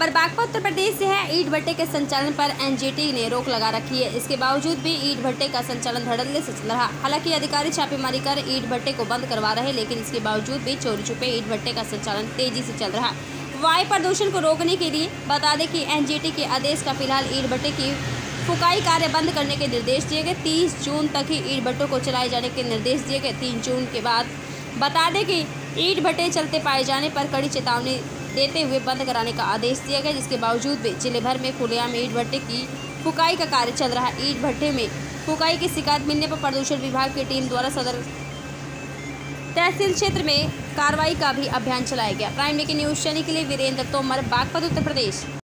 खबर बागपत उत्तर प्रदेश से है। ईंट भट्टे के संचालन पर एनजीटी ने रोक लगा रखी है। इसके बावजूद भी ईंट भट्टे का संचालन धड़ल्ले से चल रहा। हालांकि अधिकारी छापेमारी कर ईंट भट्टे को बंद करवा रहे, लेकिन इसके बावजूद भी चोरी छुपे ईंट भट्टे का संचालन तेजी से चल रहा। वायु प्रदूषण को रोकने के लिए बता दें कि एनजीटी के आदेश का फिलहाल ईंट भट्टे की फुकाई कार्य बंद करने के निर्देश दिए गए। 30 जून तक ही ईंट भट्टों को चलाए जाने के निर्देश दिए गए। 3 जून के बाद बता दें कि ईंट भट्टे चलते पाए जाने पर कड़ी चेतावनी देते हुए बंद कराने का आदेश दिया गया, जिसके बावजूद भी जिले भर में खुलेआम ईंट भट्टे की फुकाई का कार्य चल रहा है। ईंट भट्टे में फुकाई की शिकायत मिलने पर प्रदूषण विभाग की टीम द्वारा सदर तहसील क्षेत्र में कार्रवाई का भी अभियान चलाया गया। प्राइम न्यूज़ चैनल के लिए वीरेंद्र तोमर, बागपत, उत्तर प्रदेश।